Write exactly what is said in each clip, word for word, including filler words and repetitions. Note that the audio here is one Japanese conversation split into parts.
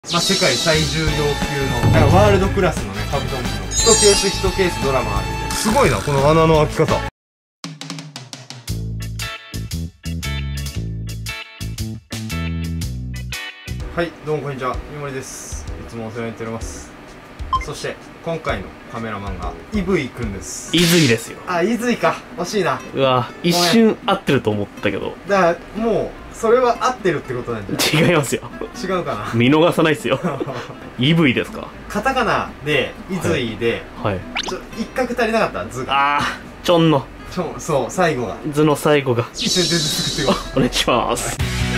まあ、世界最重量級のだからワールドクラスのねカブトムシのいちケースいちケースドラマあるんで、すごいなこの穴の開き方。はい、どうもこんにちは、三森です。いつもお世話になっております。そして今回のカメラマンがイブイくんです。 イズイですよ。 あ、イズイか、惜しいな。 うわ、一瞬合ってると思ったけど、 だからもうそれは合ってるってことなんじゃない？ 違いますよ。 違うかな。 見逃さないっすよ。イブイですか。 カタカナでイズイで、 はい。 ちょ一画足りなかった、図が。 ああ、ちょんのちょそう最後が図の最後が。 一瞬出て作ってよ。 お願いします。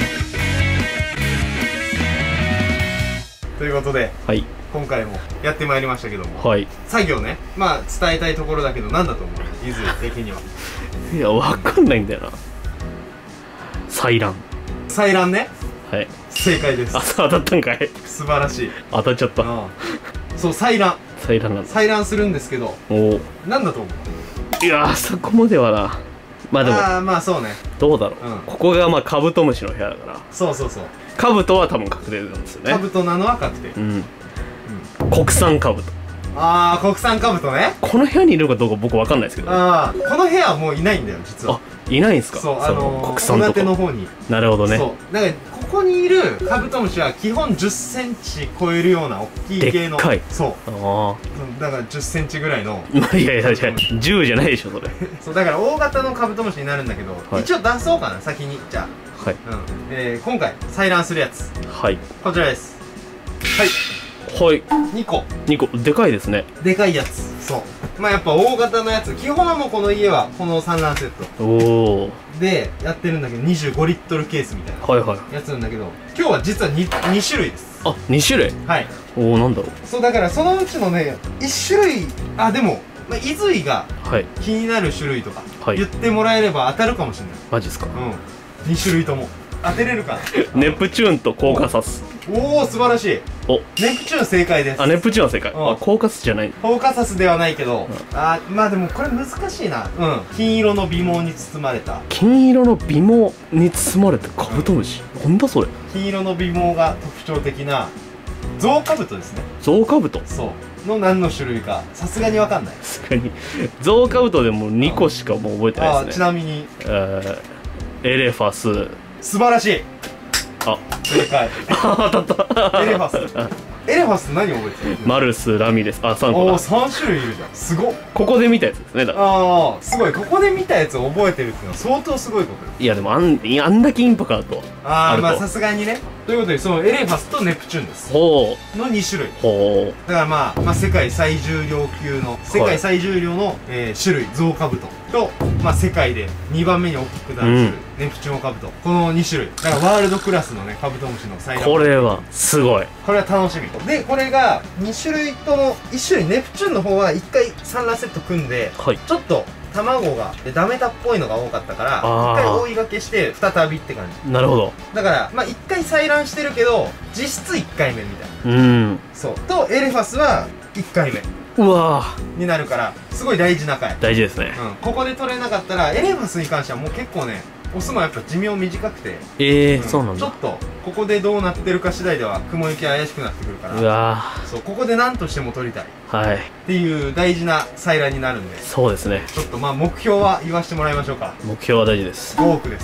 ということで、 はい。 今回もやってまいりましたけども、 はい。 作業ね、まあ伝えたいところだけど、なんだと思う？イズイ的には。 いや、わかんないんだよな。採卵。 採卵ね。 はい。 正解です。 あ、そう当たったんかい。 素晴らしい。 当たっちゃった。 うん、そう採卵。 採卵なんだ。 採卵するんですけど、 おお。 なんだと思う？ いやー、そこまではな。まあでも、 ああ、まあそうね。 どうだろう。 うん、 ここがまあカブトムシの部屋だから。 そうそうそう。 カブトは多分確定なんですよね。 カブトなのは確定。 うん。うん、国産カブト。 ああ、国産カブトね。 この部屋にいるかどうか僕わかんないですけど。 ああ、この部屋はもういないんだよ実は。 あ、いないんすか。 そう、あのー、 国産とか。 戸建ての方に。 なるほどね。 そう、だからここにいるカブトムシは基本じゅっセンチ超えるような大きい系の。 でっかい。 そう。 ああ。だからじゅっセンチぐらいの。 いやいやいや、じゅうじゃないでしょそれ。 そうだから大型のカブトムシになるんだけど、はい、一応出そうかな先に。じゃあ、はい、うん、えー、今回採卵するやつ、はい、こちらです。はいはい、にこにこ、でかいですね。 でかいやつ。そう、まあやっぱ大型のやつ、基本はもうこの家はこの産卵セットおおでやってるんだけど、にじゅうごリットルケースみたいなやつなんだけど、今日は実は 2, 2種類です。 あ、に種類。はい。おお、なんだろう。 そうだからそのうちのねいち種類、あでもまあ、イズイが気になる種類とか言ってもらえれば当たるかもしれない。 マジっすか。 うん、に種類とも当てれるかな。 ネプチューンとコーカサス。 おお、素晴らしい。お、ネプチューン正解です。 あ、ネプチューンは正解。あ、コーカサスじゃない。 コーカサスではないけど、あ、まあでもこれ難しいな。うん、金色の鼻毛に包まれた。 金色の鼻毛に包まれたカブトムシ。なんだそれ。 金色の鼻毛が特徴的なゾウカブトですね。 ゾウカブト。 そうの何の種類かさすがにわかんない。 さすがにゾウカブトでもにこしかもう覚えてないですね。 あ、ちなみにえー、エレファス。 素晴らしい。あ、正解。 あ、当たった。 エレファス。エレファス何覚えてる？ マルス、ラミレス。あ、さんこだ。 おお、さん種類いるじゃん。すごっ。ここで見たやつですね。だからああ、すごい。ここで見たやつを覚えてるっていうのは相当すごいこと。 いやでもあんあんだけインパクトああ、まあさすがにね。ということで、そのエレファスとネプチューンです。 ほうのに種類。 ほう。 だからまあ、まあ世界最重量級の世界最重量の、えー、種類ゾウカブトと、まあ世界でにばんめに大きくなる種類、うん、ネプチューンカブト、このに種類。だからワールドクラスのねカブトムシの最大。 これはすごい。 これは楽しみで、これがに種類ともいち種類ネプチューンの方はいっかい産卵セット組んで、はい、ちょっと卵がダメタっぽいのが多かったからいっかい追いがけして再びって感じ。 なるほど。だからまあいっかい採卵してるけど実質いっかいめみたいな。うん、そうとエレファスはいっかいめうわになるからすごい大事な回。 大事ですね。 うん、ここで取れなかったらエレファスに関してはもう結構ねオスもやっぱ寿命短くて、 ええー、そうなんだ。 ちょっとここでどうなってるか次第では雲行き怪しくなってくるから、うわそうここで何としても取りたい、はい、っていう大事な採卵になるんで。そうですね。ちょっとまあ目標は言わせてもらいましょうか。 目標は大事です。 ごおくです。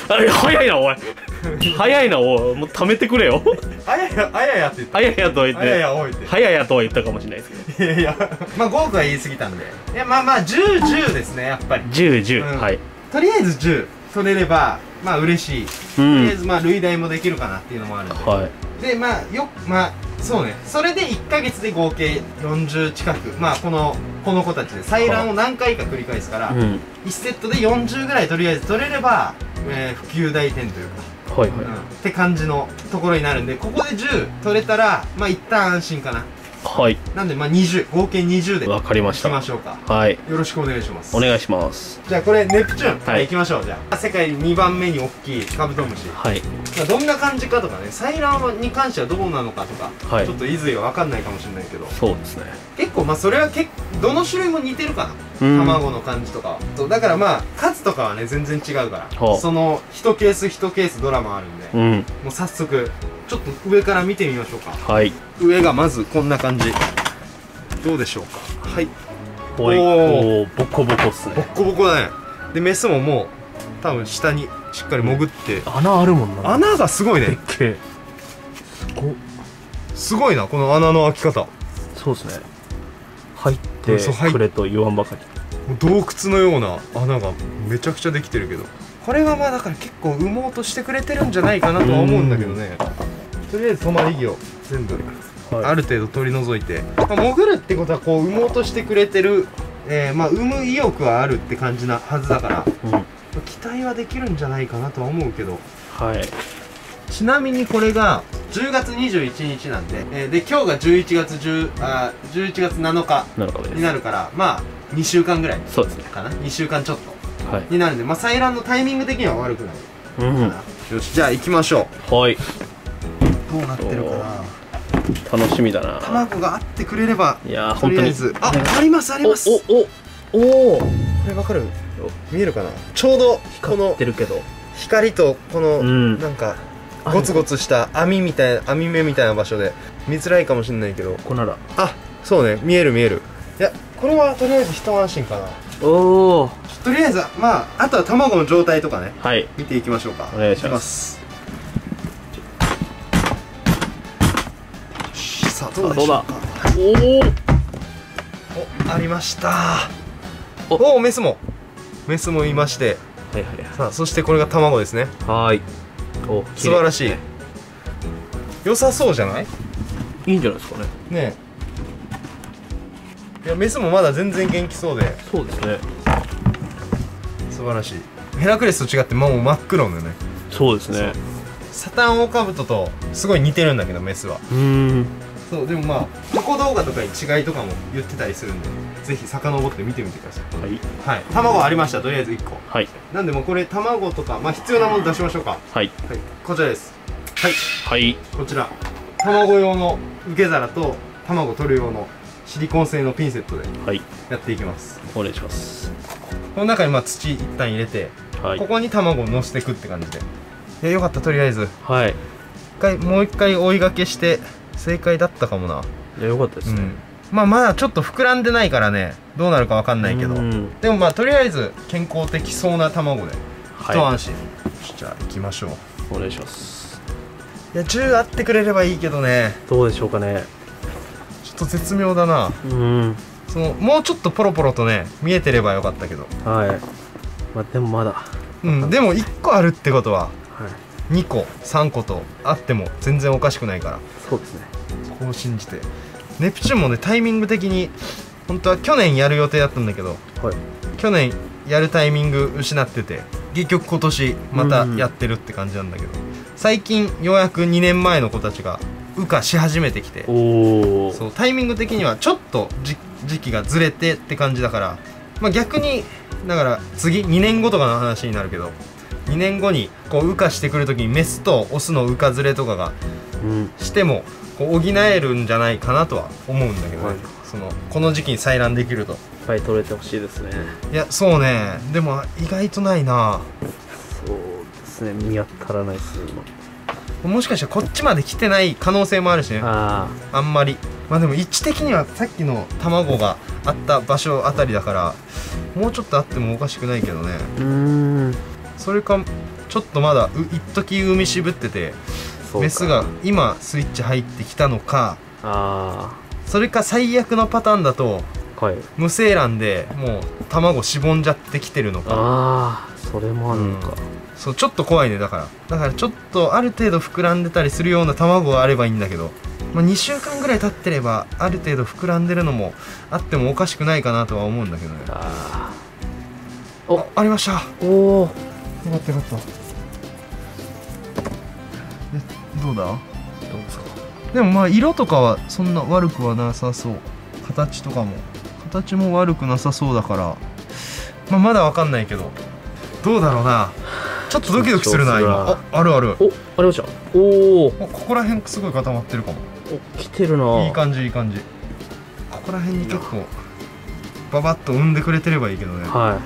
あれ早いなおい早いなおい、もう貯めてくれよ。 あややあややって言った。 あややとは言って、あややおいってはややとは言ったかもしれないですけど、いやいやまあごおくは言い過ぎたんで、いやまあまあじゅう、じゅうですね。やっぱりじゅう、じゅう、うん、はい。とりあえずじゅう取れればまあ嬉しい、うん、とりあえずまあ類題もできるかなっていうのもあるんで、はい、でまあよまあそうね、それでいっかげつで合計よんじゅう近く、まあこのこの子たちで採卵を何回か繰り返すから、うん、いちセットでよんじゅうぐらいとりあえず取れれば、えー、普及大点というか、はいはい、うん、って感じのところになるんで、ここでじゅう取れたらまあ一旦安心かな。はい。なんでまあにじゅう、合計にじゅうでわかりました。 いきましょうか。 はい。 よろしくお願いします。 お願いします。 じゃあこれネプチューン、はい、行きましょう。じゃあ世界にばんめに大きいカブトムシ、はい、どんな感じかとかね、採卵に関してはどうなのかとか、はい、ちょっとイズイは分かんないかもしれないけど、そうですね。結構まあそれはけどの種類も似てるかな。 卵の感じとかは。そうだからまあ数とかはね全然違うから、その一ケース一ケースドラマあるんで、うん、もう早速ちょっと上から見てみましょうか。はい。上がまずこんな感じ。どうでしょうか。はい。おお、ボコボコっすね。ボコボコだね。でメスももう多分下にしっかり潜って、 穴あるもんな。 穴がすごいね。でっけえ。すごすごいなこの穴の開き方。 そうですね。入ってくれと言わんばかり。 洞窟のような穴がめちゃくちゃできてるけど、これがまあだから結構産もうとしてくれてるんじゃないかなとは思うんだけどね。とりあえず止まり木を全部、はい、ある程度取り除いて、まあ、潜るってことはこう産もうとしてくれてる、えー、まあ産む意欲はあるって感じなはずだから、うん、期待はできるんじゃないかなとは思うけど、はい。ちなみにこれがじゅうがつにじゅういちにちなんで、えー、で今日がじゅういちがつじゅうあじゅういちがつなのかになるから、まあにしゅうかんぐらいそうですねかな、にしゅうかんちょっと、はい、になるんで、まあ採卵のタイミング的には悪くない、うん、よし、じゃあ行きましょう。はい。どうなってるかな。 楽しみだな。 卵があってくれれば。 いやー本当に。 あ、ありますあります。おおおお、これわかる？見えるかな。ちょうどこの光とこのなんかゴツゴツした網みたいな網目みたいな場所で見づらいかもしれないけど、 ここなら、 あ、そうね、見える見える。いや、これはとりあえず一安心かな。おお。とりあえずまああとは卵の状態とかね、はい、見ていきましょうか。 お願いします。 さあどうでしょうか。おお、ありました。おお、メスもメスもいまして、はいはいはい。さあそしてこれが卵ですね。はい。お、素晴らしい。良さそうじゃない？ いいんじゃないですかね。ねえ。いやメスもまだ全然元気そうで。 そうですね。 素晴らしい。ヘラクレスと違ってもう真っ黒のね。 そうですね。 サタンオオカブトとすごい似てるんだけどメスは。うん。そう、でもまあ過去動画とかに違いとかも言ってたりするんで、ぜひ遡って見てみてください。はい、はい、卵ありました。とりあえずいっこ。はい。なんでもうこれ卵とかまあ必要なもの出しましょうか。はい、はい、こちらです。はい、はい、こちら卵用の受け皿と卵取る用のシリコン製のピンセットでやっていきます。 お願いします。 この中にまあ土一旦入れて、はい、ここに卵を乗せていくって感じで。いや、よかった。とりあえずはい、一回もう一回追いがけして正解だったかもな。 いや、よかったですね。うん、 まあまだちょっと膨らんでないからね、どうなるかわかんないけど、でもまあとりあえず健康的そうな卵で一安心。はい、じゃあ行きましょう。 お願いします。 いや、じゅうあってくれればいいけどね。 どうでしょうかね。 ちょっと絶妙だな。うん。そのもうちょっとポロポロとね見えてればよかったけど。はい。 まあでもまだ。 うん。でもいっこあるってことは、はい、にこさんことあっても全然おかしくないから。 そうですね。 こう信じて。ネプチューンもねタイミング的に本当は去年やる予定だったんだけど、はい、去年やるタイミング失ってて、結局今年またやってるって感じなんだけど、最近ようやくにねんまえの子たちが羽化し始めてきて、そうタイミング的にはちょっと時期がずれてって感じだから、まあ、逆にだから次にねんごとかの話になるけど、にねんごにこう羽化してくる時にメスとオスの羽化ずれとかがしてもこう補えるんじゃないかなとは思うんだけどね、はい、そのこの時期に採卵できるといっぱい取れてほしいですね。 いや、そうね。でも意外とないな。 そうですね、見当たらないっす今。もしかしたらこっちまで来てない可能性もあるしね。ああんまり。まあでも位置的にはさっきの卵があった場所あたりだから、もうちょっとあってもおかしくないけどね。うーん。それかちょっとまだ一時産み渋ってて、メスが今スイッチ入ってきたのか、あそれか最悪のパターンだと、はい、無精卵でもう卵しぼんじゃってきてるのか。 ああ、それもあるのか。うん、 そう、ちょっと怖いね。だからだからちょっとある程度膨らんでたりするような卵があればいいんだけど、まあ、にしゅうかんぐらい経ってればある程度膨らんでるのもあってもおかしくないかなとは思うんだけどね。ああ、お、ありました。おお、よかったよかった。え、どうだどうですか。でもまあ色とかはそんな悪くはなさそう。形とかも形も悪くなさそうだから、まあ、まだわかんないけどどうだろうな。ちょっとドキドキするな今。あ、あるある。 お、ありました。おお、 ここら辺すごい固まってるかも。 お、来てるな。 いい感じいい感じ。ここら辺に結構ババッと産んでくれてればいいけどね。 はい、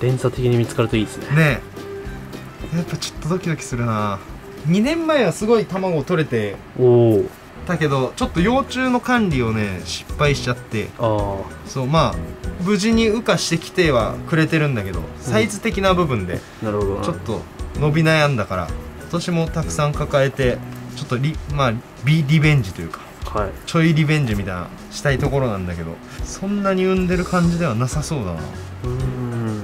連鎖的に見つかるといいですね。 ねえ、やっぱちょっとドキドキするな。にねんまえはすごい卵取れてだけど、ちょっと幼虫の管理をね失敗しちゃって、あそうまあ無事に羽化してきてはくれてるんだけど、サイズ的な部分でちょっと伸び悩んだから、今年もたくさん抱えてちょっとリまあリリベンジというか、はい、ちょいリベンジみたいなしたいところなんだけど、そんなに産んでる感じではなさそうだな。うーん、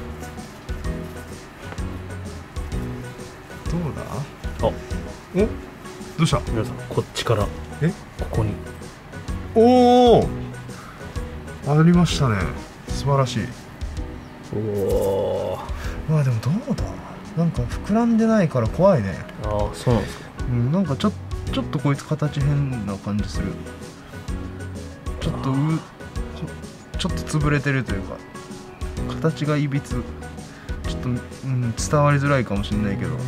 どうだ。あ、お、どうした。 皆さんこっちから、えここに、 おおありましたね。素晴らしい。おお、まあでもどうだ、なんか膨らんでないから怖いね。 ああ、そうなんですか。 うん、なんかちょちょっとこいつ形変な感じする。ちょっとうちょっと潰れてるというか、形がいびつ、ちょっと、うん、伝わりづらいかもしれないけど、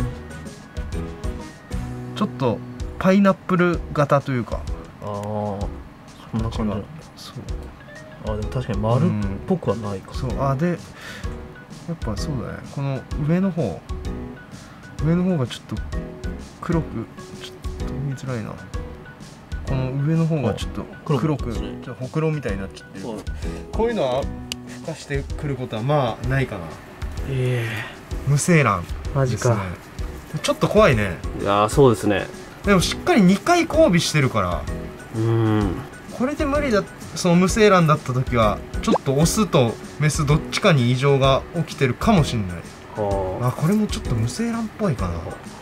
ちょっとパイナップル型というか、ああ、 そんな感じ。そう、あ、でも確かに丸っぽくはないか、 うん、そう、あ、でやっぱそうだね、この上の方上の方がちょっと黒く、ちょっと見づらいな。この上の方がちょっと黒く、ちょっとほくろみたいになっちゃってる。こういうのは孵化してくることはまあないかな。ええー、無精卵、 マジか。 ちょっと怖いね。 いやー、そうですね。 でもしっかりにかい交尾してるから、うん、これで無理だ、その無精卵だった時はちょっとオスとメスどっちかに異常が起きてるかもしんない。はあ、あ、これもちょっと無精卵っぽいかな。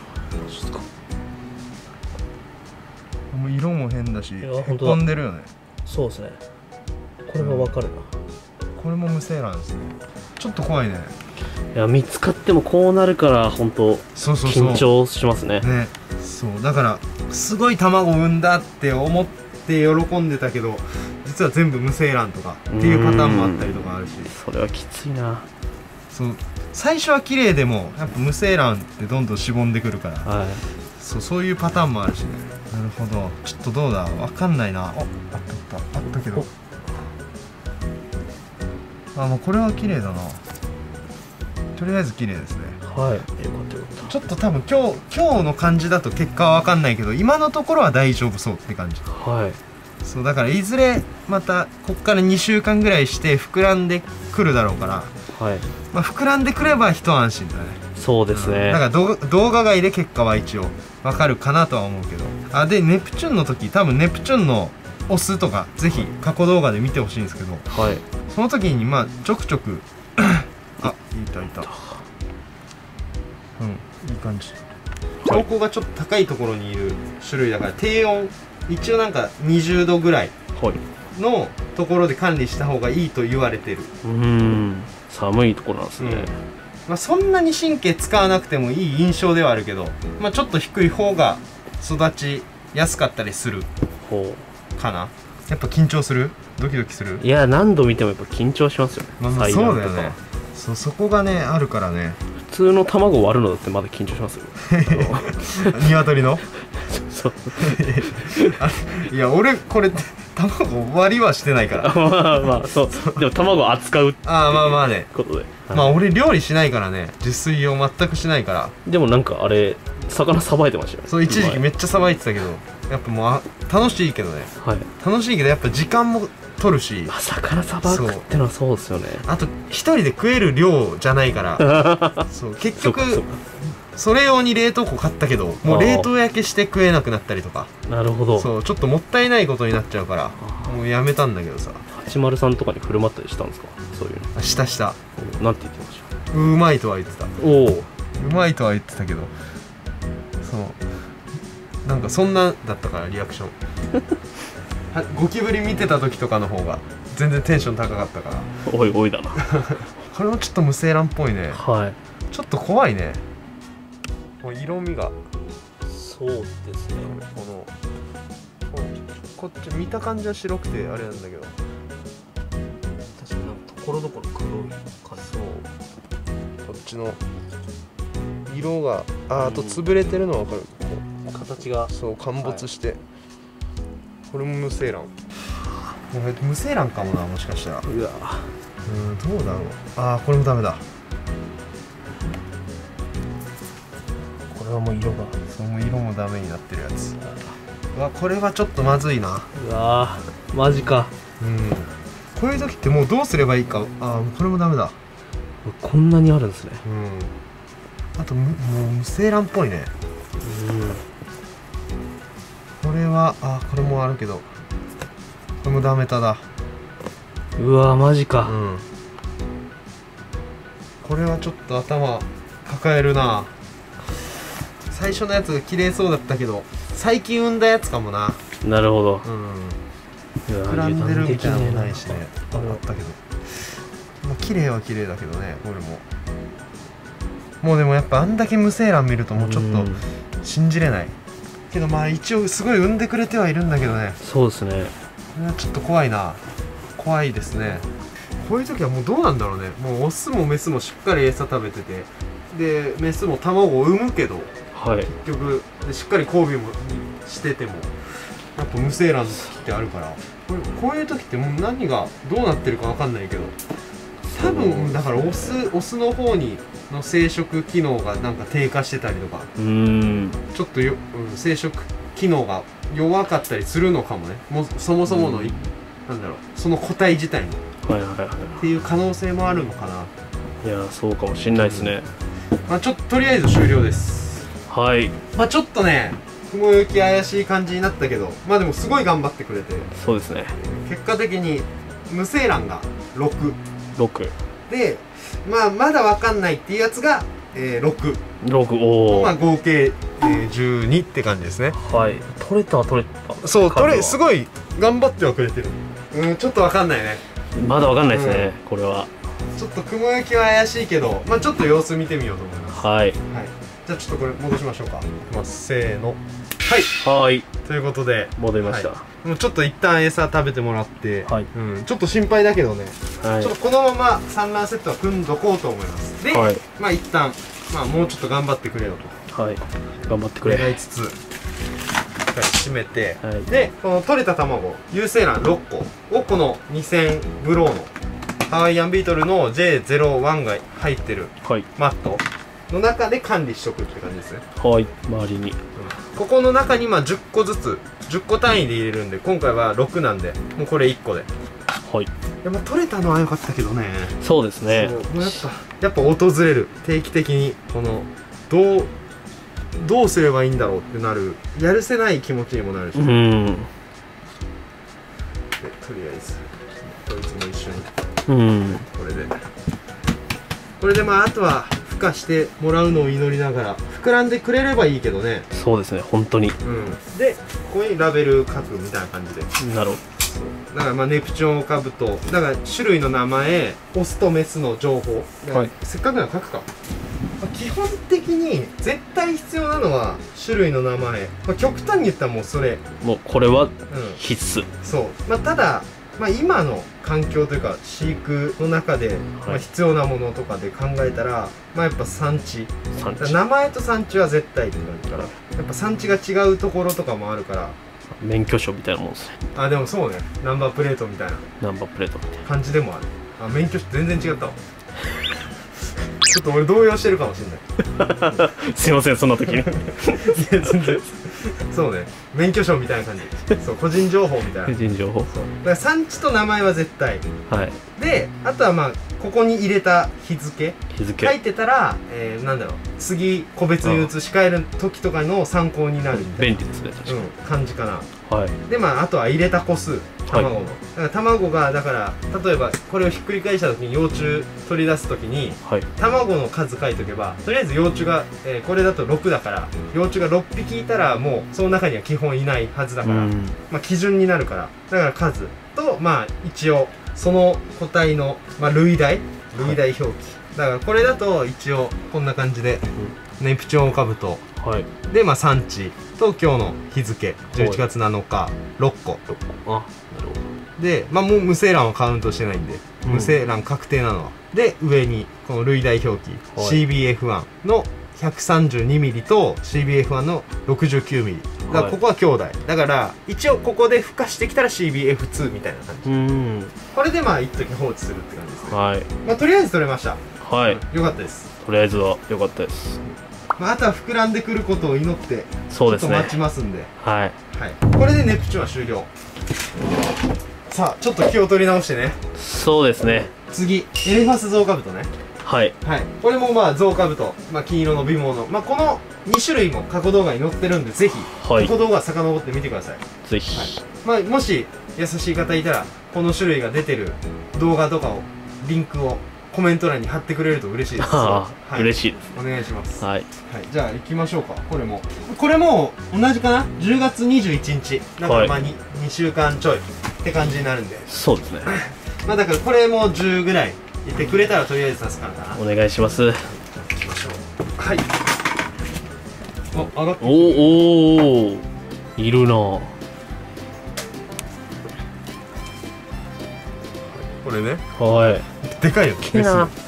もう色も変だし、へこんでるよね。 そうですね、これはわかるな、 うん、これも無精卵ですね。ちょっと怖いね。 いや、見つかってもこうなるから本当緊張しますね。 ね、そうだからすごい卵を産んだって思って喜んでたけど、実は全部無精卵とかっていうパターンもあったりとかあるし、 それはきついな。 そう最初は綺麗でもやっぱ無精卵ってどんどんしぼんでくるから、はい、そうそういうパターンもあるしね。なるほど、ちょっとどうだ、わかんないな。あ、あったあったあったけど、あ、もうこれは綺麗だな。とりあえず綺麗ですね。はい、よかったよかった。ちょっと多分今日今日の感じだと結果は分かんないけど、今のところは大丈夫そうって感じ。はい、そうだからいずれまたこっからにしゅうかんぐらいして膨らんでくるだろうから、はい、まあ膨らんでくれば一安心だね。 そうですね、 うん、だから動画、動画外で結果は一応分かるかなとは思うけど、あ、でネプチューンの時多分ネプチューンのオスとかぜひ過去動画で見てほしいんですけど、はい、その時にまあちょくちょくあ、いたいた、うん、いい感じ。標高がちょっと高いところにいる種類だから低温、一応なんかにじゅうどぐらいのところで管理した方がいいと言われてる。 うん、寒いところなんですね、うん、 まあ、そんなに神経使わなくてもいい印象ではあるけど、まあ、ちょっと低い方が育ちやすかったりするかな。やっぱ緊張する？ドキドキする？ いや、何度見てもやっぱ緊張しますよね。 まあ、まあそうだよね。そ, そこがねあるからね。 普通の卵を割るのだってまだ緊張しますよ。 鶏のそういや、俺これ卵割りはしてないからまあまあそうでも卵を扱うっていうああまあまあねことで、 はい、まあ俺料理しないからね、自炊を全くしないから。 でもなんかあれ魚さばいてましたよね。 そう、一時期めっちゃさばいてたけど、やっぱもうあ楽しいけどね、はい、楽しいけどやっぱ時間も取るし、 魚さばくってのはそうですよね。 あと一人で食える量じゃないからそう結局それ用に冷凍庫買ったけど、もう冷凍焼けして食えなくなったりとか。 なるほど。 そうちょっともったいないことになっちゃうからもうやめたんだけどさ。 八丸さんとかに振る舞ったりしたんですか、そういうの。 したした。 なんて言ってました？ うまいとは言ってた。おお、うまいとは言ってたけど、そうなんかそんなだったからリアクションゴキブリ見てた時とかの方が全然テンション高かったから。 おいおいだなこれもちょっと無精卵っぽいね。はい、ちょっと怖いね。もう色味がそうですね。 このこっち見た感じは白くてあれなんだけど、 確かになんかところどころ黒い感じ。 そうこっちの色が あ, あと潰れてるのは分かる、 うん、形がそう陥没して、はい、これも無精卵。 無精卵かもな、もしかしたら。 うわうん、どうだろう。ああ、これもダメだ。 これはもう色が、 そう、もう色もダメになってるやつ。うわ、これはちょっとまずいな。 うわマジか。 うん、こういう時ってもうどうすればいいか。ああ、これもダメだ。 こんなにあるんですね。 うん、あと、もう無精卵っぽいね。うん、これは、あ、これもあるけど、これもダメだだ。 うわマジか。 うん、これはちょっと頭抱えるな。最初のやつが綺麗そうだったけど、最近産んだやつかもな。 なるほど。 うん、膨らんでるみたいなのもないしね。あったけど、まあ綺麗は綺麗だけどね、これも。もうでもやっぱあんだけ無精卵見るともうちょっと信じれないけど、まあ一応すごい産んでくれてはいるんだけどね。 そうですね。 これはちょっと怖いな。怖いですね。こういう時はもうどうなんだろうね。もうオスもメスもしっかり餌食べてて、でメスも卵を産むけど、 はい、 結局でしっかり交尾もしててもやっぱ無精卵の時ってあるから、これこういう時ってもう何がどうなってるかわかんないけど、多分だからオスオスの方にの生殖機能がなんか低下してたりとか、 うーんちょっとよ、うん、生殖機能が弱かったりするのかもね。もうそもそもの、なんだろう、その個体自体に、 はいはいはい、 っていう可能性もあるのかな。 いやそうかもしんないですね。 まあちょっととりあえず終了です。 はい。 まあちょっとね、雲行き怪しい感じになったけど、まあでもすごい頑張ってくれて、 そうですね。 結果的に無精卵がろく。 ろくで、まあまだわかんないっていうやつが、えー、ろく。 ろく、おお。 まあ合計、えー、じゅうにって感じですね。 はい。取れたは取れた。 そう、取れ、すごい頑張ってはくれてる。うん、ちょっとわかんないね。 まだわかんないですね、うん、これは。 ちょっと雲行きは怪しいけど、まあちょっと様子見てみようと思います。 はい。はい。 じゃあちょっとこれ戻しましょうか。いきます。せーの。はい。 はい。 ということで戻りました。 はい、もうちょっと一旦餌食べてもらって、はい、うん、ちょっと心配だけどね。はい、ちょっとこのまま産卵セットは組んどこうと思います。で、はい、まあ一旦まあもうちょっと頑張ってくれよと。はい。頑張ってくれ。願いつつ。閉めて、はい、でこの取れた卵有精卵ろっこをこのにせんブローのハワイアンビートルの ジェイゼロワン が入ってるマットの中で管理しとくって感じですね。はい、周りに、うん、ここの中にまあじゅっこずつじゅっこ単位で入れるんで、今回はろくなんでもうこれいっこで。はい。でも取れたのは良かったけどね。そうですね。もうやっぱやっぱ訪れる、定期的にこのどうどうすればいいんだろうってなる、やるせない気持ちにもなるし、うん、でとりあえずこいつも一緒に、うん、これでこれでまああとは孵化してもらうのを祈りながら膨らんでくれればいいけどね。そうですね、本当に、うん、でここにラベル書くみたいな感じで。なるほど。だからまあネプチュオンカブトだから種類の名前、オスとメスの情報、はい、せっかくなら書くか。基本的に絶対必要なのは種類の名前、まあ、極端に言ったらもうそれもうこれは必須、うん、そう、まあ、ただ、まあ、今の環境というか飼育の中で、はい、まあ必要なものとかで考えたら、まあ、やっぱ産地、産地名前と産地は絶対って感じから、やっぱ産地が違うところとかもあるから、免許証みたいなもんですね。あ、でもそうね、ナンバープレートみたいなナンバープレートみたいな感じでもある。あ、免許証全然違ったわちょっと俺動揺してるかもしれないすいません、そんな時にいや全然そうね、免許証みたいな感じそう、個人情報みたいな個人情報、そうだから産地と名前は絶対、はい、であとはまあここに入れた日付日付書いてたら、えー、なんだろう、次個別に移し替える時とかの参考になるみたいな、便利ですね、確かに、うん、感じかな。はい、でまああとは入れた個数、卵の、はい、だから卵がだから例えばこれをひっくり返した時に幼虫取り出す時に、はい、卵の数書いとけばとりあえず幼虫が、えー、これだとろくだから幼虫がろっぴきいたらもうその中には基本いないはずだから、まあ基準になるから、だから数とまあ一応その個体の、まあ、類題類題表記、はい、だからこれだと一応こんな感じで、うん、ネプチュオンカブト、はい、でまあ産地と今日の日付じゅういちがつなのかろっこ、あ、なるほど。でまあもう無精卵はカウントしてないんで、うん、無精卵確定なのはで上にこの類題表記、はい、シービーエフワン のひゃくさんじゅうにミリ と シービーエフワン の ろくじゅうきゅうミリ だからここは兄弟、はい、だから一応ここで孵化してきたら シービーエフツー みたいな感じ。うんこれでまあ一時放置するって感じですね。はい、まあ、とりあえず取れました。はい、うん、よかったです。 とりあえずは良かったです。 まあ、あとは膨らんでくることを祈ってそうですね、ちょっと待ちますんで、はい、はい、これでネプチューンは終了。さあちょっと気を取り直してね。そうですね。次エレファスゾウカブトね。はい、はい、これもまあゾウカブト、まあ、金色の微毛の、まあ、このに種類も過去動画に載ってるんで、ぜひ過去動画遡ってみてください。ぜひ、はい、まあ、もし優しい方いたらこの種類が出てる動画とかをリンクをコメント欄に貼ってくれると嬉しいです。はい、嬉しいです。お願いします。はい、はい、じゃあ行きましょうか。これもこれも同じかな、じゅうがつにじゅういちにち、なんかまあ 2, 2週間ちょいって感じになるんで。そうですね。まあだからこれもじゅうぐらいいてくれたらとりあえず助かるかな。お願いします。行きましょう。はい、あ、上がっておおいるな。これね、はい、でかいよ。でかっ、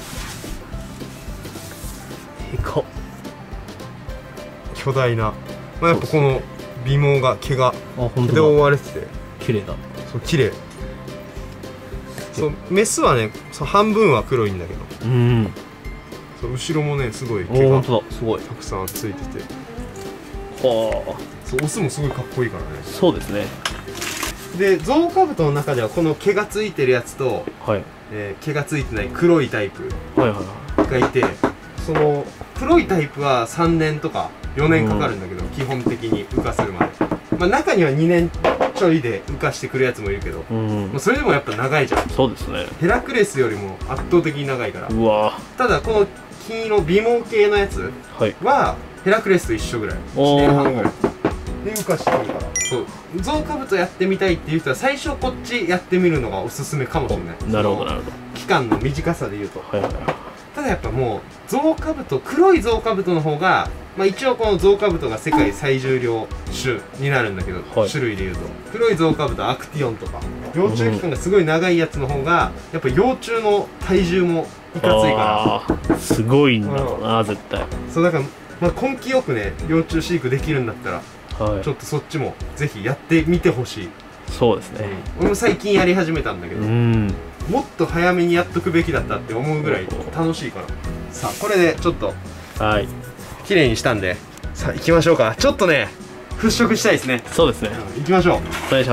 巨大な、まあ、やっぱこの尾毛が毛が毛で覆われてて綺麗だ。そう綺麗。そうメスはね、そう半分は黒いんだけど、うん、そう後ろもねすごい毛がすごいたくさんついてて、はあ、そうオスもすごいかっこいいからね。そうですね。でゾウカブトの中ではこの毛がついてるやつと、はい、えー、毛がついてない黒いタイプがいて、その黒いタイプはさんねんとかよねんかかるんだけど、うん、基本的に羽化するまで、まあ、中にはにねんちょいで羽化してくるやつもいるけど、うん、まあそれでもやっぱ長いじゃん。そうですね。ヘラクレスよりも圧倒的に長いから。うわ。ただこの金色微毛系のやつはヘラクレスと一緒ぐらい、いちねんはんぐらいで羽化してくるから。そうゾウカブトやってみたいっていう人は最初こっちやってみるのがおすすめかもしれない。なるほどなるほど。期間の短さでいうと、はいはい、ただやっぱもうゾウカブト、黒いゾウカブトの方が、まあ、一応このゾウカブトが世界最重量種になるんだけど、はい、種類でいうと黒いゾウカブトアクティオンとか幼虫期間がすごい長いやつの方がやっぱ幼虫の体重もいかついからすごいんだろうな、絶対。そうだから、まあ、根気よくね幼虫飼育できるんだったら、はい、ちょっとそっちもぜひやってみてほしい。そうですね、うん、俺も最近やり始めたんだけど、うん、もっと早めにやっとくべきだったって思うぐらい楽しいから。さあこれでちょっとはい綺麗にしたんで、さあ行きましょうか。ちょっとね払拭したいですね。そうですね、うん、行きましょう。お願いします。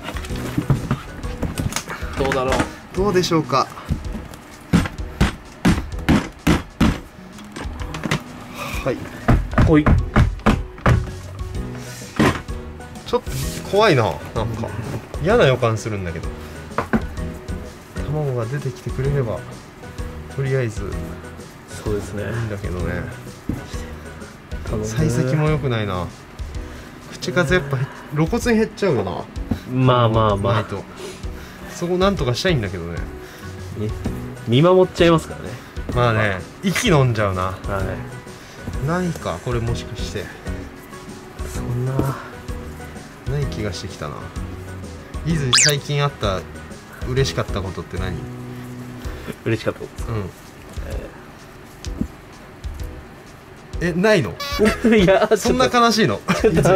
どうだろう、どうでしょうか。はいほい。ちょっと怖いな、なんか嫌な予感するんだけど、卵が出てきてくれればとりあえずそうですねいいんだけどね。幸先も良くないな。口数やっぱ露骨に減っちゃうよな。まあまあまあとそこなんとかしたいんだけどね。見守っちゃいますからね。まあね、息飲んじゃうな。はい、ないかこれ、もしかしてそんなない気がしてきたな。いず最近あった嬉しかったことって何？嬉しかったことですか？うん、えー、えないの？いやそんな悲しいの？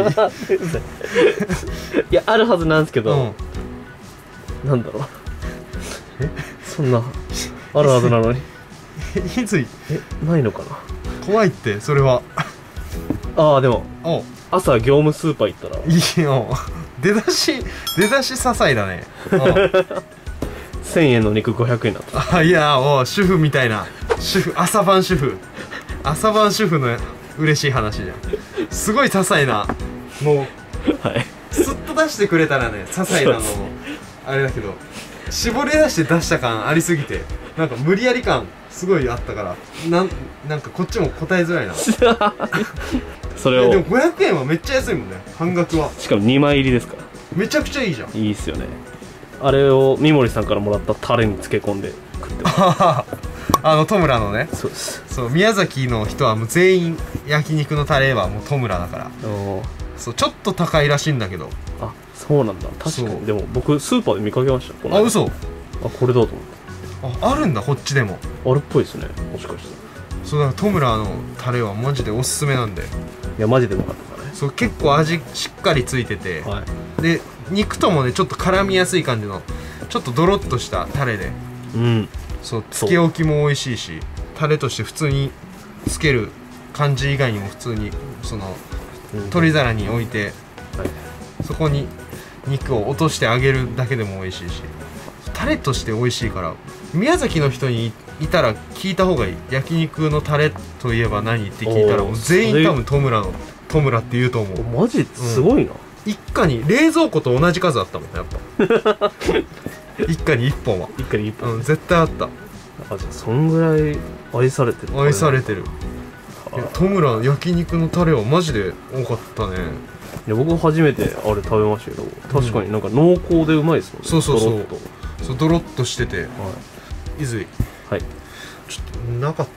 いやあるはずなんですけど、うん、なんだろうえそんなあるはずなのにいずいえないのかな。怖いってそれは。ああでも朝業務スーパー行ったらいいよ出だし出だし些細だね。せんえんの肉ごひゃくえんだった。あいやお主婦みたいな主婦、朝晩主婦朝晩主婦の嬉しい話じゃん。すごい些細なもう、はい、スッと出してくれたらね些細なのもあれだけど、絞り出して出した感ありすぎてなんか無理やり感すごいあったから、なんなんかこっちも答えづらいな。それをでもごひゃくえんはめっちゃ安いもんね、半額は。しかもにまい入りですから、めちゃくちゃいいじゃん。いいっすよね。あれを三森さんからもらったタレに漬け込んで食ってます。あの戸村のね。そうです。そう宮崎の人はもう全員焼肉のタレはもう戸村だから。そうちょっと高いらしいんだけど。あそうなんだ。確かに。でも僕スーパーで見かけました。あ嘘。あこれだと思って。ああるんだこっちでも。あるっぽいですね、もしかして。 そうだからトムラのタレはマジでおすすめなんで。 いやマジでうまかったからね。 そう結構味しっかりついてて、はい、で肉ともねちょっと絡みやすい感じのちょっとドロッとしたタレで、うん、そうつけ置きも美味しいし、タレとして普通につける感じ以外にも普通にその、うん、鶏皿に置いて、はい、そこに肉を落として揚げるだけでも美味しいし、タレとして美味しいから、宮崎の人にいたら聞いた方がいい。焼肉のタレといえば何って聞いたらもう全員多分トムラのトムラって言うと思う。 マジすごいな、うん、 一家に冷蔵庫と同じ数あったもんやっぱ一家に一本は一家に一本、 うん、絶対あった。 あ、じゃあそんぐらい愛されてる、 愛されてる。トムラ焼肉のタレはマジで多かったね。 いや僕初めてあれ食べましたけど、確かになんか濃厚でうまいですもんね。 そうそうそうそう、ドロッとしてて、はい、いずい、 はい、 ちょっとなかった。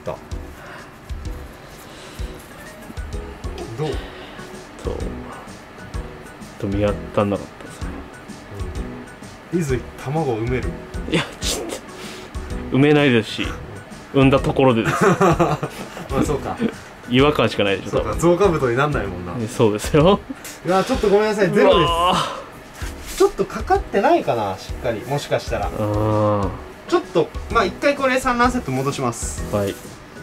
どうとと見当たんなかったですね。 いずい卵を埋める。 いやちょっと埋めないですし、産んだところでですまあそうか、 違和感しかないでしょ。 そうか、増加太になんないもんな。 そうですよ。 いやちょっとごめんなさい、ゼロです。ちょっとかかってないかな、しっかり。もしかしたらあちょっとまあ一回これ産卵セット戻します。 はいはい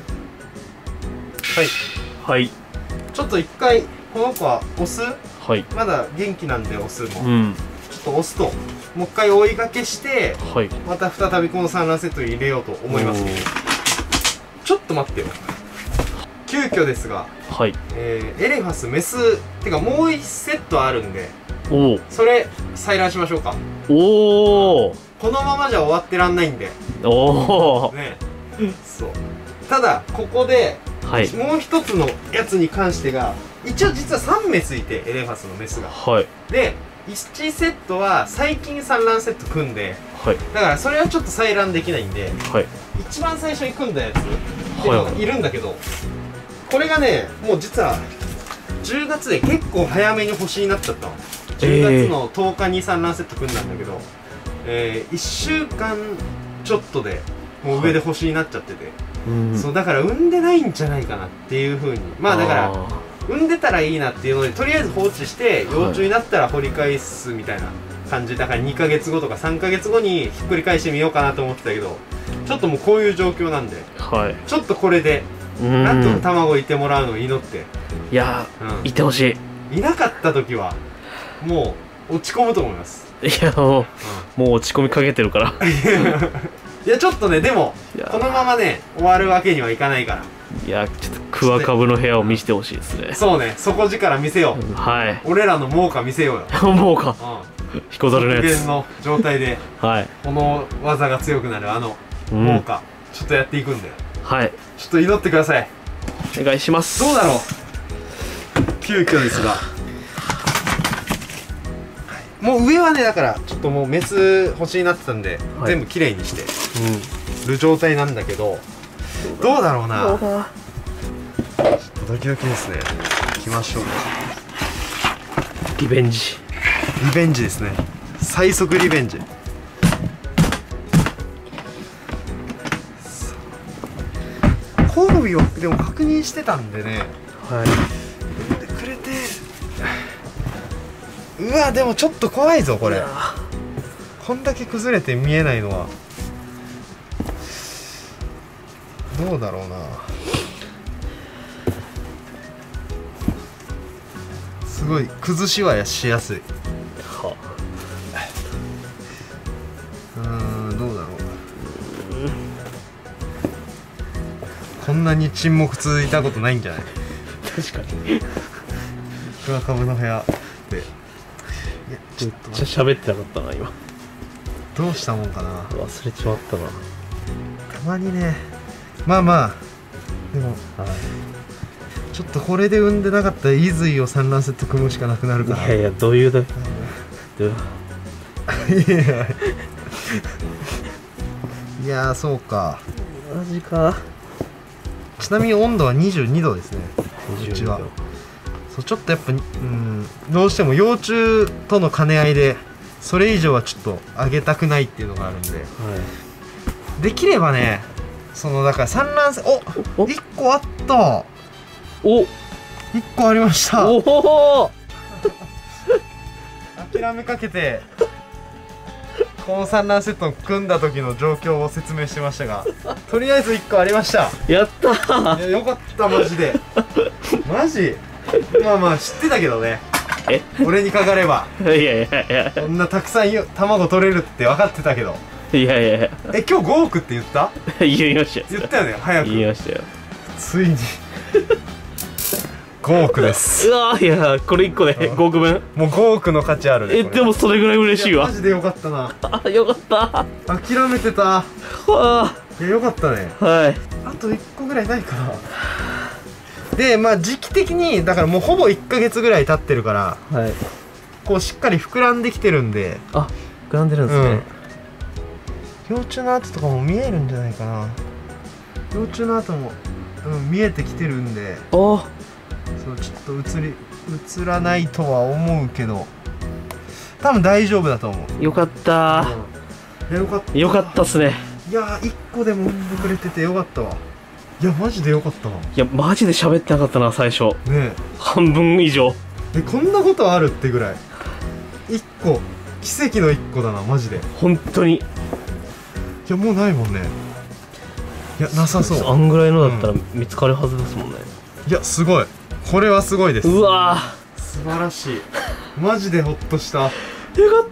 はい。 ちょっと一回この子はオス、 はい、 まだ元気なんでオスも、 うん、 ちょっとオスともう一回追いかけして、 はい、 また再びこの産卵セットに入れようと思います。ちょっと待ってよ。急遽ですが、 はい、 えー、エレファスメスってかもう一セットあるんで、 おそれ採卵しましょうか。 おお、 このままじゃ終わってらんないんで。 おおね、そう。ただここで、はい、もう一つのやつに関してが一応実はさんめついて、エレファスのメスが、はい、でいちセットは最近産卵セット組んで、はい、だからそれはちょっと採卵できないんで、はい、一番最初に組んだやつっていうのがいるんだけど、はい、これがねもう実はじゅうがつで結構早めに欲しになっちゃったの。じゅうがつのとおかに産卵セット組んだんだけど、えー、いっしゅうかんちょっとでもう上で欲しになっちゃってて、はい、そうだから産んでないんじゃないかなっていうふうに、まあだから産んでたらいいなっていうのでとりあえず放置して幼虫になったら掘り返すみたいな感じだから、にかげつごとかさんかげつごにひっくり返してみようかなと思ってたけど、ちょっともうこういう状況なんで、はい、ちょっとこれでなんとか卵いてもらうのを祈って。 いやー、うん、いてほしい。いなかった時はもう落ち込むと思います。 いやもう、うん、もう落ち込みかけてるからいやちょっとね、でもこのままね終わるわけにはいかないから。 いやちょっとクワカブの部屋を見せてほしいですね。 そうね、底力見せよう、うん、はい、俺らの猛火見せようよ猛火、うん、彦猿のやつ極限の状態で、はい、この技が強くなるあの猛火、うん、ちょっとやっていくんだよ。はい、ちょっと祈ってください。 お願いします。 どうだろう、急遽ですがもう上はね、だからちょっともうメス欲しになってたんで、はい、全部きれいにしてる状態なんだけど、どうだろうな。ちょっとドキドキですね。行きましょうか。 リベンジリベンジですね。最速リベンジ。交尾をでも確認してたんでね、はい、産んでくれて、うわでもちょっと怖いぞこれ。こんだけ崩れて見えないのはどうだろうな。すごい崩しはしやすい。はうーん、どうだろう。こんなに沈黙続いたことないんじゃない。 確かにクワカブの部屋で、いやちょっとめっちゃ喋ってなかったな今。 どうしたもんかな。 忘れちまったな。 たまにね、まあまあでも、はい、ちょっとこれで産んでなかったらイズイを産卵セット組むしかなくなるから。 いやいや、どういうだどういやいや、そうか、 マジか。 ちなみに温度はにじゅうにどですね、うちは。そう、ちょっとやっぱ、うん、どうしても幼虫との兼ね合いでそれ以上はちょっと上げたくないっていうのがあるんで、はい、できればねそのだから産卵線、おおいっこあった。 おいっこありました。 おお諦めかけてこの産卵セットを組んだ時の状況を説明してましたが、とりあえずいっこありました。 やったー。 いや、よかったマジで。マジまあまあ知ってたけどね。 え俺にかかればいやいやいや、 こんなたくさん卵取れるって分かってたけど。 いやいやいや、 え、今日ごおくって言った？ 言いましたよ。 言ったよね、早く。 言いましたよ。 ついにごおくです。 うわー、いやこれいっこでごおくぶん。 もうごおくの価値あるね。 え、でもそれぐらい嬉しいわ。 マジでよかったな。 あ、よかった。 諦めてた。 はあ、 いや、よかったね。 はい。 あといっこぐらいないかな。で、まあ時期的にだからもうほぼいっかげつぐらい経ってるから、 はい、こうしっかり膨らんできてるんで。 あ、膨らんでるんですね、 うん、幼虫の跡とかも見えるんじゃないかな。幼虫の跡も、うん、見えてきてるんで。 お、 そうちょっと映り映らないとは思うけど、多分大丈夫だと思う。 よかった、 うん、いやよかったよかったっすね。 いやーいっこでも産んでくれててよかったわ。いやマジでよかったわ。 いやマジで喋ってなかったな最初ね。 半分以上。 え、こんなことあるってぐらい。いっこ奇跡のいっこだなマジで。 本当に。いやもうないもんね。いやなさそう。 あんぐらいのだったら見つかるはずですもんね、 うん、いやすごい、これはすごいです。 うわー素晴らしい。マジでホッとした。よかった。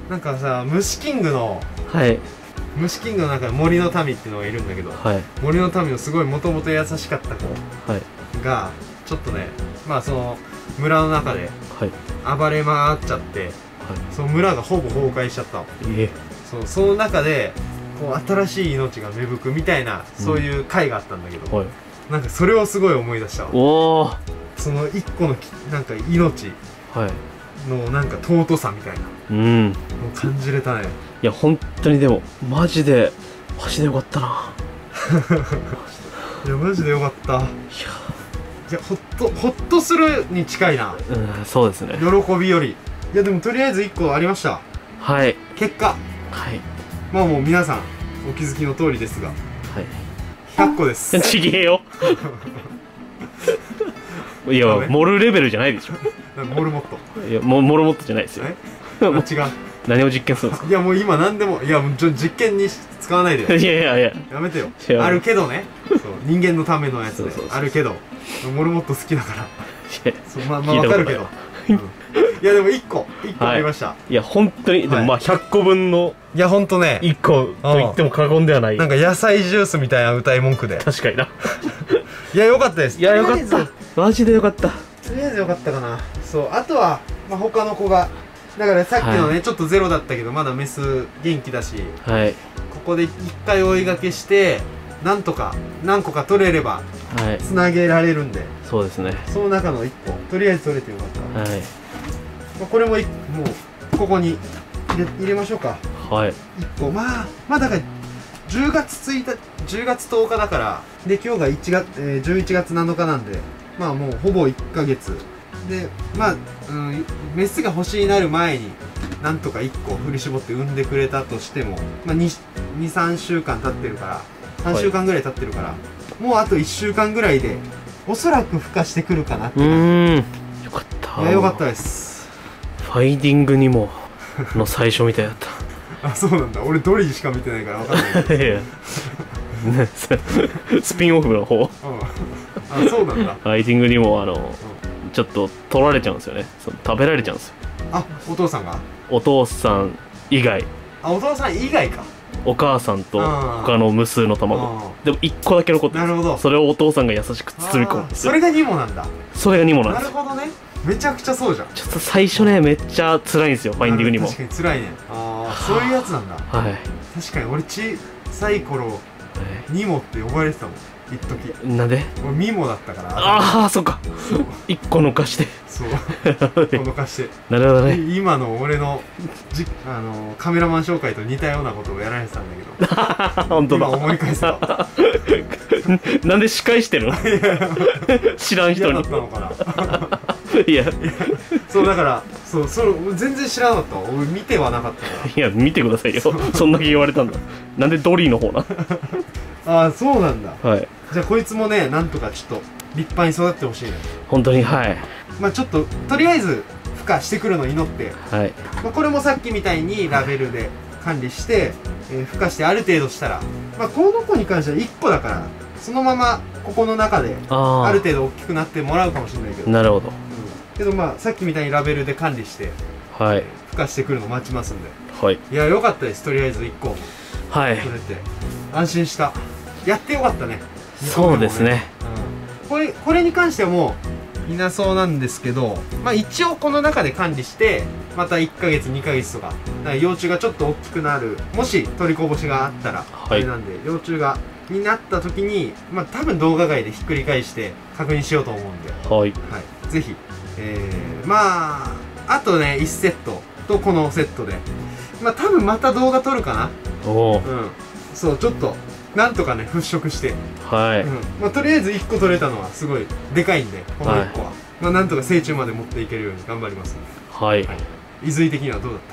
なんかさ、虫キングの、 はい、 虫キングの中で森の民っていうのがいるんだけど、はい、森の民のすごいもともと優しかった子が、ちょっとね、まあその村の中で暴れ回っちゃって、はい、その村がほぼ崩壊しちゃったの。えそう、その中でこう新しい命が芽吹くみたいな、そういう回があったんだけど、うん、はい、なんかそれをすごい思い出したわ。おー、その一個のなんか命のなんか尊さみたいな、うん、もう感じれたね。 いや本当にでもマジでマジでよかったな。 いやマジでよかった。いやいやほっとほっとするに近いな。 うん、そうですね、 喜びより。いやでもとりあえずいっこありました。はい、結果、はい、まあもう皆さんお気づきの通りですが、はい、ひゃっこです。 ちげえよ。いやモルレベルじゃないでしょ。 モルモット。 いやモルモットじゃないですよ。 違う。 何を実験するんですか。 いやもう今何でも、いやもうちょ実験に使わないで。 いやいやいややめてよ。あるけどね、そう人間のためのやつであるけど、モルモット好きだから。そうまあまあわかるけど、うん、いやでもいっこいっこありました、はい、いや本当に、はい、でもまあひゃっこぶんの、 いや本当ねいっこと言っても過言ではない。 なんか野菜ジュースみたいな歌い文句で。 確かにな。 いやよかったです。 いやよかった、マジでよかった。 とりあえずよかったかな。そう、あとは、まあ、他の子がだからさっきのね、はい、ちょっとゼロだったけどまだメス元気だし、はい、ここでいっかい追いがけしてなんとか何個か取れればつなげられるんで、はい、 そうですね。 その中のいっことりあえず取れてよかった。はい、まあこれももうここに入れ、入れましょうか。はい、いっこ。まあまあだからじゅうがつついたちじゅうがつとおかだから、で今日がいちがつ、えー、じゅういちがつなのかなんで、まあもうほぼいっかげつで、まあ、うん、メスが欲しになる前になんとかいっこ振り絞って産んでくれたとしても、まあ、に、さんしゅうかん経ってるからさんしゅうかんぐらい経ってるから、はい、もうあといっしゅうかんぐらいでおそらく孵化してくるかなって。うーん、よかった。いやよかったです。 ファインディングにもの最初みたいだった。 あ、そうなんだ。俺ドリーしか見てないから分かんない。いやスピンオフの方、うん、あ、 そうなんだ。 ファインディングにもあの、うん、ちょっと取られちゃうんですよね。その食べられちゃうんですよ。 あ、お父さんが？ お父さん以外。 あ、お父さん以外か。 お母さんと他の無数の卵でもいっこだけ残ってる。なるほど。それをお父さんが優しく包み込むんですよ。 それがニモなんだ。 それがニモなんです。 なるほどね。めちゃくちゃそうじゃん。 ちょっと最初ね、めっちゃ辛いんですよ、ファインディングにも。 確かに辛いね。ああ、そういうやつなんだ。はい。確かに俺小さい頃ニモって呼ばれてたもん。一時。 なんで？ 俺ミモだったから。 ああ、そっか。一個のかして。 そう。一個のかして。 なるほどね。 今の俺のじあのカメラマン紹介と似たようなことをやられてたんだけど。本当だ。今思い返すと。 なんで司会してるの？知らん人に。 嫌だったのかな。いや、そうだからそうそう全然知らなかった。俺見てはなかったから。 いや見てくださいよ。そんだけ言われたんだ。なんでドリーの方な。 フああそうなんだ。 はい。 じゃあこいつもねなんとかちょっと立派に育ってほしいね。 本当に。はい。 まあちょっととりあえず孵化してくるのを祈って、はい、まあこれもさっきみたいにラベルで管理して、えー、孵化してある程度したら、まあこの子に関してはいっこだからそのままここの中である程度大きくなってもらうかもしれないけど。 なるほど。うん、 けどまあさっきみたいにラベルで管理して、はい、孵化してくるの待ちますんで。はい。いや良かったです。とりあえずいっこ。はい。取れて安心した。やってよかったね。 そうですね。 うん、これこれに関してはもういなそうなんですけど、まあ一応この中で管理してまたいっかげつにかげつとか、だから幼虫がちょっと大きくなる、もし取りこぼしがあったら、はい、あれなんで幼虫がになった時にまあ多分動画外でひっくり返して確認しようと思うんで、はい、はい、ぜひ、えー、まああとねいちセットとこのセットでまあ多分また動画撮るかな。おお、うん、そうちょっとなんとかね払拭して、はい、うん、まあとりあえずいっこ取れたのはすごいでかいんで、このいっこは、はい、まあなんとか成虫まで持っていけるように頑張ります、ね、はい、はい、伊豆的にはどうだった？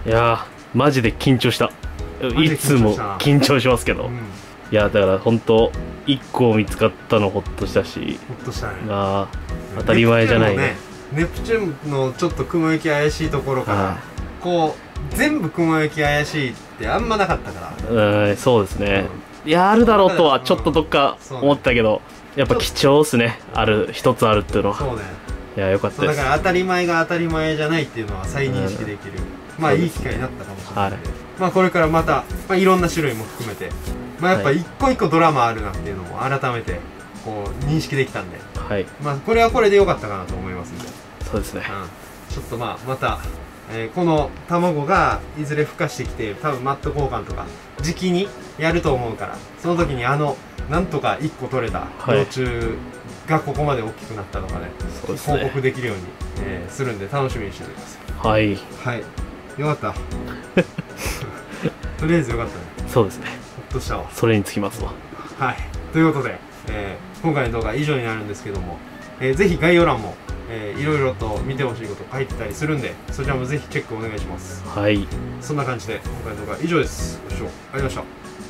いやーマジで緊張した。いつも緊張しますけど、うん、いやだから本当いっこ見つかったのほっとしたし、 ほっとしたね。 あ当たり前じゃないね。 ネプチューンのちょっと雲行き怪しいところから、はい、こう全部雲行き怪しいってあんまなかったから。 うん、そうですね、うん、やるだろうとはちょっとどっか思ったけど、うん、やっぱ貴重っすね、ある一つあるっていうのは。そうね。いやよかったです。 だから当たり前が当たり前じゃないっていうのは再認識できる、うん、まあいい機会になったかもしれないので、はい、まあこれからまた、まあ、いろんな種類も含めて、まあやっぱ一個一個ドラマあるなっていうのも改めてこう認識できたんで、はい、まあこれはこれで良かったかなと思いますんで。 そうですね、 うん、ちょっとまあまた、えー、この卵がいずれ孵化してきて多分マット交換とか時期にやると思うから、その時にあのなんとかいっこ取れた幼虫がここまで大きくなったのがね、そうですね、報告できるように、えー、するんで楽しみにしておいてください。はい、はい、よかったとりあえずよかったね。 そうですね、 ほっとしたわ。 それにつきますわ。 はい、ということで、えー、今回の動画は以上になるんですけども、えー、ぜひ概要欄もえー、いろいろと見てほしいこと書いてたりするんで、そちらもぜひチェックお願いします。はい、そんな感じで今回の動画は以上です。ご視聴ありがとうございました。